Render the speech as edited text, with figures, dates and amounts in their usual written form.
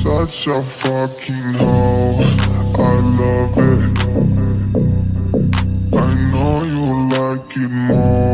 such a fucking hoe, I love it. I know you like it more.